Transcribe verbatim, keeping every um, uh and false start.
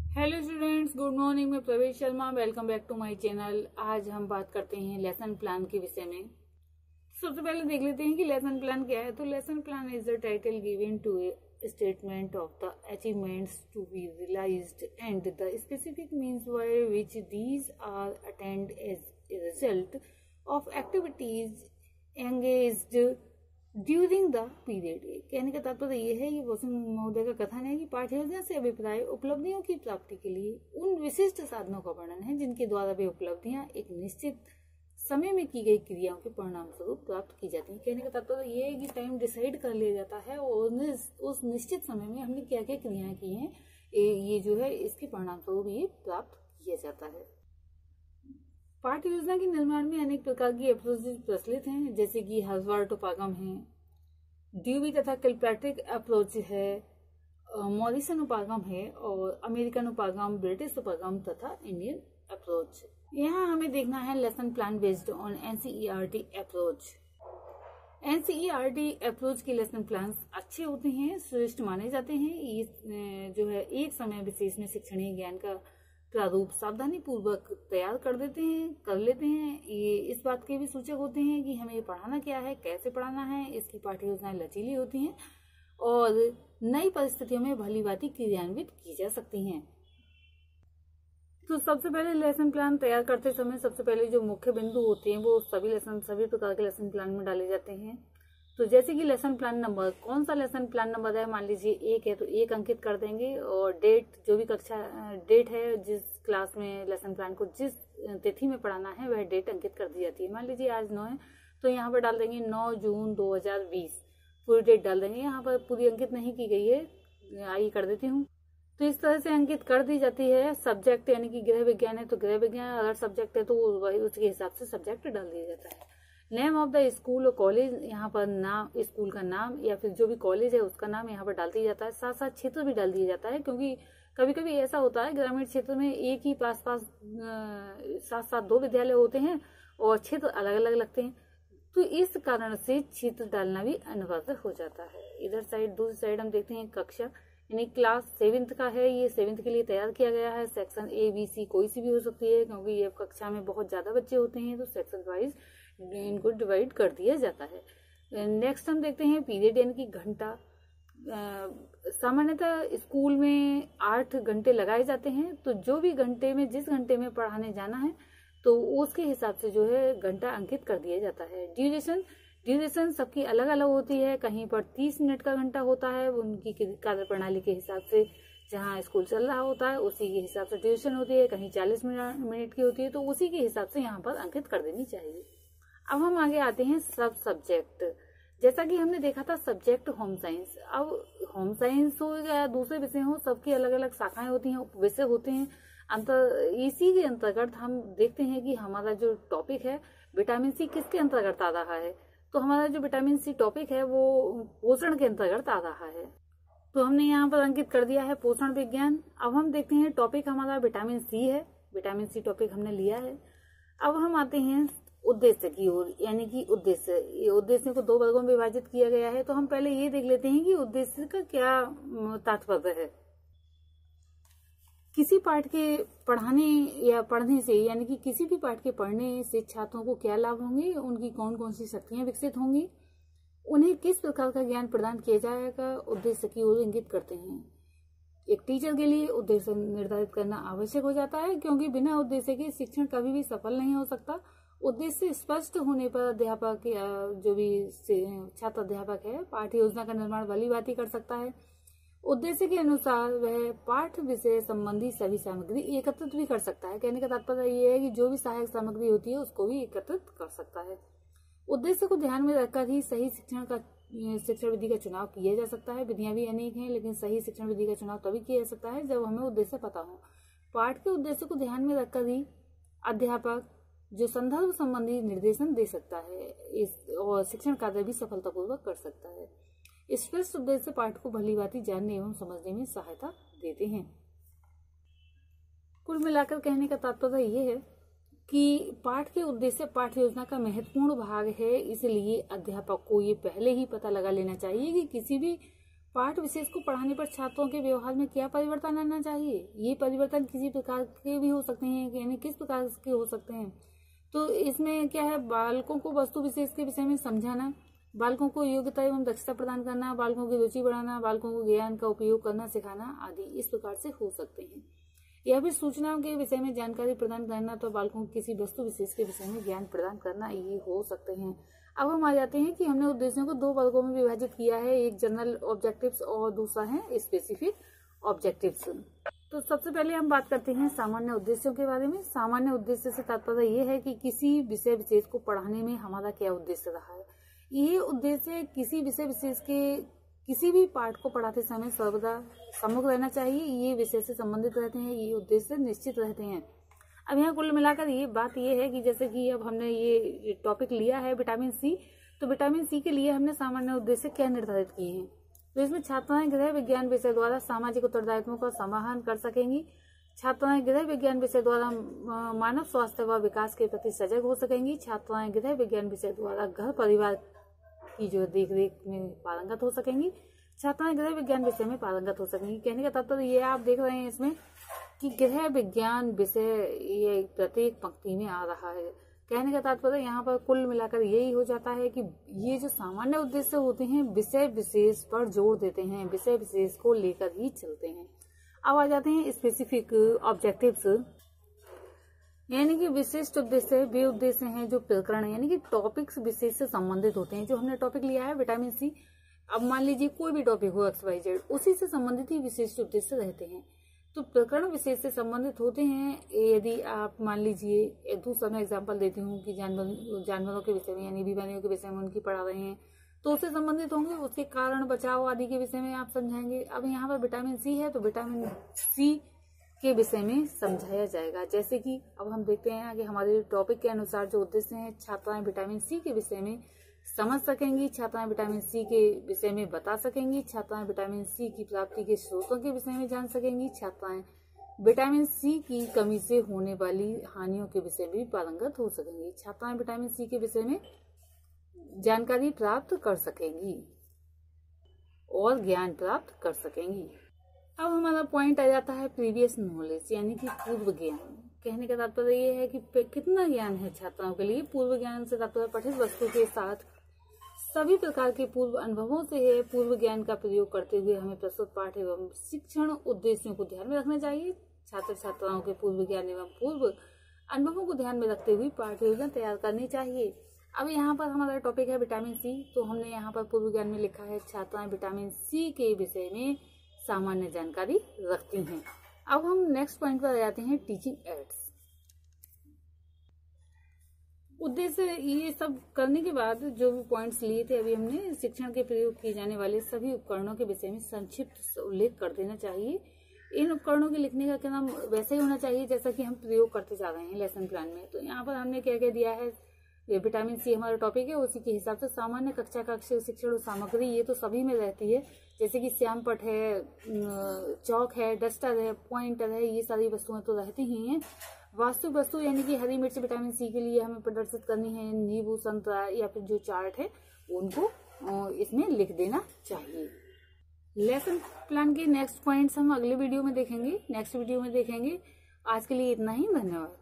Hello students, good morning. मैं Pravesh Sharma, welcome back to my channel. आज हम बात करते हैं लेसन प्लान के विषय में। सबसे पहले देख लेते हैं कि लेसन प्लान क्या है। तो lesson plan is the title given to a statement of the achievements to be realised and the specific means by which these are attend as a result of activities engaged during the period. कहने का तात्पर्य यह है, ये वसुंध महोदय का कथन है कि पाठ्य योजना से अभिप्राय उपलब्धियों की प्राप्ति के लिए उन विशिष्ट साधनों का वर्णन है जिनके द्वारा वे उपलब्धियां एक निश्चित समय में की गई क्रियाओं के परिणाम स्वरूप प्राप्त की जाती हैं। कहने का तात्पर्य यह है कि टाइम डिसाइड कर लिया जाता है और उस निश्चित समय में हमने क्या क्या क्रियाएं की हैं, ये जो है इसके परिणाम स्वरूप ये प्राप्त किया जाता है। पाठ्य योजना के निर्माण में अनेक प्रकार की अप्रोच प्रचलित हैं, जैसे कि हार्वर्ड उपागम है, ड्यूबी तथा किलपैट्रिक अप्रोच है, मॉरिसन उपागम है और अमेरिकन उपागम, ब्रिटिश उपागम तथा इंडियन अप्रोच। यहाँ हमें देखना है lesson plan based on NCERT approach. NCERT approach के लेसन प्लान अच्छे होते हैं, श्रेष्ठ माने जाते हैं। ये जो है एक समय विशेष में शिक्षणीय ज्ञान का प्रारूप सावधानी पूर्वक तैयार कर देते हैं कर लेते हैं। ये इस बात के भी सूचक होते हैं कि हमें पढ़ाना क्या है, कैसे पढ़ाना है। इसकी पाठ्य योजनाएं लचीली होती हैं और नई परिस्थितियों में भली भांति क्रियान्वित की जा सकती हैं। तो सबसे पहले लेसन प्लान तैयार करते समय सबसे पहले जो मुख्य बिंदु होते हैं वो सभी लेसन सभी प्रकार के लेसन प्लान में डाले जाते हैं। तो जैसे कि लेसन प्लान नंबर, कौन सा लेसन प्लान नंबर है, मान लीजिए एक है तो एक अंकित कर देंगे और डेट, जो भी कक्षा डेट है, जिस क्लास में लेसन प्लान को जिस तिथि में पढ़ाना है वह डेट अंकित कर दी जाती है। मान लीजिए आज नौ है तो यहाँ पर डाल देंगे नौ जून दो हजार बीस, पूरी डेट डाल देंगे। यहाँ पर पूरी अंकित नहीं की गई है, आइए कर देती हूँ। तो इस तरह से अंकित कर दी जाती है। सब्जेक्ट यानी कि गृह विज्ञान है तो गृह विज्ञान, अगर सब्जेक्ट है तो वही उसके हिसाब से सब्जेक्ट डाल दिया जाता है। नेम ऑफ द स्कूल और कॉलेज, यहाँ पर नाम, स्कूल का नाम या फिर जो भी कॉलेज है उसका नाम यहाँ पर डाल दिया जाता है। साथ साथ क्षेत्र भी डाल दिया जाता है, क्योंकि कभी कभी ऐसा होता है ग्रामीण क्षेत्र में एक ही पास पास साथ साथ दो विद्यालय होते हैं और क्षेत्र अलग अलग लगते हैं, तो इस कारण से क्षेत्र डालना भी अनिवार्य हो जाता है। इधर साइड दूसरी साइड हम देखते हैं कक्षा, यानी क्लास सेवेंथ का है, ये सेवेंथ के लिए तैयार किया गया है। सेक्शन ए बी सी कोई सी भी हो सकती है, क्योंकि ये कक्षा में बहुत ज्यादा बच्चे होते हैं तो सेक्शन वाइज इनको डिवाइड कर दिया जाता है। नेक्स्ट हम देखते हैं पीरियड यानी कि घंटा। सामान्यतः स्कूल में आठ घंटे लगाए जाते हैं, तो जो भी घंटे में जिस घंटे में पढ़ाने जाना है तो उसके हिसाब से जो है घंटा अंकित कर दिया जाता है। ड्यूरेशन ड्यूरेशन सबकी अलग अलग होती है, कहीं पर तीस मिनट का घंटा होता है उनकी कार्य प्रणाली के हिसाब से, जहाँ स्कूल चल रहा होता है उसी के हिसाब से ड्यूरेशन होती है, कहीं चालीस मिनट की होती है, तो उसी के हिसाब से यहाँ पर अंकित कर देनी चाहिए। अब हम आगे आते हैं सब सब्जेक्ट। जैसा कि हमने देखा था सब्जेक्ट होम साइंस, अब होम साइंस हो या दूसरे विषय हो, सबकी अलग अलग शाखाएं होती हैं, विषय होते हैं। अंतर इसी के अंतर्गत हम देखते हैं कि हमारा जो टॉपिक है विटामिन सी किसके अंतर्गत आ रहा है। तो हमारा जो विटामिन सी टॉपिक है वो पोषण के अंतर्गत आ रहा है, तो हमने यहाँ पर अंकित कर दिया है पोषण विज्ञान। अब हम देखते हैं टॉपिक हमारा विटामिन सी है, विटामिन सी टॉपिक हमने लिया है। अब हम आते हैं उद्देश्य की ओर, यानी कि उद्देश्य, ये उद्देश्य को दो वर्गों में विभाजित किया गया है। तो हम पहले ये देख लेते हैं कि उद्देश्य का क्या तात्पर्य है। किसी पाठ के पढ़ाने या पढ़ने से, यानी कि किसी भी पाठ के पढ़ने से छात्रों को क्या लाभ होंगे, उनकी कौन कौन सी शक्तियां विकसित होंगी, उन्हें किस प्रकार का ज्ञान प्रदान किया जाएगा, उद्देश्य की ओर इंगित करते हैं। एक टीचर के लिए उद्देश्य निर्धारित करना आवश्यक हो जाता है, क्योंकि बिना उद्देश्य के शिक्षण कभी भी सफल नहीं हो सकता। उद्देश्य स्पष्ट होने पर अध्यापक या जो भी छात्र अध्यापक है पाठ्य योजना का निर्माण भली भांति कर सकता है। उद्देश्य के अनुसार वह पाठ विषय संबंधी सभी सामग्री एकत्रित भी कर सकता है। कहने का तात्पर्य ये है कि जो भी सहायक सामग्री होती है उसको भी एकत्रित कर सकता है। उद्देश्य को ध्यान में रखकर ही सही शिक्षण का शिक्षण विधि का चुनाव किया जा सकता है। विधियां भी अनेक हैं, लेकिन सही शिक्षण विधि का चुनाव तभी किया जा सकता है जब हमें उद्देश्य पता हो। पाठ के उद्देश्य को ध्यान में रखकर ही अध्यापक जो संदर्भ संबंधी निर्देशन दे सकता है इस और शिक्षण कार्य भी सफलतापूर्वक कर सकता है। स्पष्ट उद्देश्य पाठ को भली भांति जानने एवं समझने में सहायता देते हैं। कुल मिलाकर कहने का तात्पर्य यह है कि पाठ के उद्देश्य पाठ्य योजना का महत्वपूर्ण भाग है, इसलिए अध्यापक को ये पहले ही पता लगा लेना चाहिए कि किसी भी पाठ विशेष को पढ़ाने पर छात्रों के व्यवहार में क्या परिवर्तन आना चाहिए। ये परिवर्तन किसी प्रकार के भी हो सकते हैं, यानी किस प्रकार के हो सकते हैं। तो इसमें क्या है, बालकों को वस्तु विशेष के विषय में समझाना, बालकों को योग्यता एवं दक्षता प्रदान करना, बालकों की रुचि बढ़ाना, बालकों को ज्ञान का उपयोग करना सिखाना आदि इस प्रकार से हो सकते हैं। या फिर सूचनाओं के विषय में जानकारी प्रदान करना, तो बालकों को किसी वस्तु विशेष के विषय में ज्ञान प्रदान करना, ये हो सकते हैं। अब हम आ जाते हैं कि हमने उद्देश्यों को दो वर्गों में विभाजित किया है, एक जनरल ऑब्जेक्टिव्स और दूसरा है स्पेसिफिक ऑब्जेक्टिव्स। तो सबसे पहले हम बात करते हैं सामान्य उद्देश्यों के बारे में। सामान्य उद्देश्य से तात्पर्य ये है कि किसी विषय विशेष को पढ़ाने में हमारा क्या उद्देश्य रहा है। ये उद्देश्य किसी विषय विशेष के किसी भी पाठ को पढ़ाते समय सर्वदा सम्मुख रहना चाहिए। ये विषय से संबंधित रहते हैं, ये उद्देश्य निश्चित रहते हैं। अब यहाँ कुल मिलाकर ये बात ये है कि जैसे कि अब हमने ये टॉपिक लिया है विटामिन सी, तो विटामिन सी के लिए हमने सामान्य उद्देश्य क्या निर्धारित किए हैं। तो इसमें छात्राएं गृह विज्ञान विषय द्वारा सामाजिक उत्तरदायित्वों का समाहन कर सकेंगी। छात्राएं गृह विज्ञान विषय द्वारा मानव स्वास्थ्य व विकास के प्रति सजग हो सकेंगी। छात्राएं गृह विज्ञान विषय द्वारा घर परिवार की जो देख रेख में पारंगत हो सकेंगी। छात्राएं गृह विज्ञान विषय में पारंगत हो सकेंगी। कहने का तात्पर्य ये आप देख रहे हैं इसमें कि गृह विज्ञान विषय ये प्रत्येक पंक्ति में आ रहा है। कहने का तात्पर्य यहाँ पर कुल मिलाकर यही हो जाता है कि ये जो सामान्य उद्देश्य होते हैं विषय विशेष पर जोर देते हैं, विषय विशेष को लेकर ही चलते हैं। अब आ जाते हैं स्पेसिफिक ऑब्जेक्टिव्स, यानी कि विशिष्ट उद्देश्य वे उद्देश्य हैं जो प्रकरण यानी कि टॉपिक्स विशेष से संबंधित होते हैं। जो हमने टॉपिक लिया है विटामिन सी, अब मान लीजिए कोई भी टॉपिक हो एक्स वाई जेड, उसी से संबंधित ही विशिष्ट उद्देश्य रहते हैं। तो प्रकरण विशेष से संबंधित होते हैं। यदि आप मान लीजिए दूसरा मैं एग्जांपल देती हूँ कि जानवर जानवरों के विषय में यानी बीमारियों के विषय में उनकी पढ़ा रहे हैं, तो उससे संबंधित होंगे। उसके कारण बचाव आदि के विषय में आप समझाएंगे। अब यहाँ पर विटामिन सी है तो विटामिन सी के विषय में समझाया जाएगा। जैसे कि अब हम देखते हैं कि हमारे टॉपिक के अनुसार जो उद्देश्य हैं, छात्राएं विटामिन सी के विषय में समझ सकेंगी, छात्राएं विटामिन सी के विषय में बता सकेंगी, छात्राएं विटामिन सी की प्राप्ति के स्रोतों के विषय में जान सकेंगी, छात्राएं विटामिन सी की कमी से होने वाली हानियों के विषय में भी पारंगत हो सकेंगी, छात्राएं विटामिन सी के विषय में जानकारी प्राप्त कर सकेंगी और ज्ञान प्राप्त कर सकेंगी। अब हमारा पॉइंट आ जाता है प्रीवियस नॉलेज यानी कि पूर्व ज्ञान। कहने का तात्पर्य ये है कि कितना ज्ञान है छात्राओं के लिए। पूर्व ज्ञान से तात्पर्य पठित वस्तु के साथ सभी प्रकार के पूर्व अनुभवों से है। पूर्व ज्ञान का प्रयोग करते हुए हमें प्रस्तुत पाठ एवं शिक्षण उद्देश्यों को ध्यान में रखना चाहिए। छात्र छात्राओं के पूर्व ज्ञान एवं पूर्व अनुभवों को ध्यान में रखते हुए पाठ्य योजना तैयार करनी चाहिए। अब यहाँ पर हमारा टॉपिक है विटामिन सी, तो हमने यहाँ पर पूर्व ज्ञान में लिखा है छात्राएं विटामिन सी के विषय में सामान्य जानकारी रखती हैं। अब हम नेक्स्ट पॉइंट पर आ जाते हैं टीचिंग एड्स। उद्देश्य ये सब करने के बाद जो भी पॉइंट्स लिए थे अभी हमने, शिक्षण के प्रयोग किए जाने वाले सभी उपकरणों के विषय में संक्षिप्त उल्लेख कर देना चाहिए। इन उपकरणों के लिखने का क्या नाम वैसे ही होना चाहिए जैसा कि हम प्रयोग करते जा रहे हैं लेसन प्लान में। तो यहाँ पर हमने क्या क्या दिया है, विटामिन सी हमारा टॉपिक है, उसी के हिसाब से सामान्य कक्षा कक्ष शिक्षण सामग्री ये तो सभी में रहती है, जैसे कि श्याम पट है, चौक है, डस्टर है, पॉइंटर है, ये सारी वस्तुएं तो रहती ही हैं। वास्तविक वस्तु यानी कि हरी मिर्च विटामिन सी के लिए हमें प्रदर्शित करनी है, नींबू संतरा या फिर जो चार्ट है उनको इसमें लिख देना चाहिए। लेसन प्लान के नेक्स्ट पॉइंट्स हम अगले वीडियो में देखेंगे नेक्स्ट वीडियो में देखेंगे। आज के लिए इतना ही, धन्यवाद।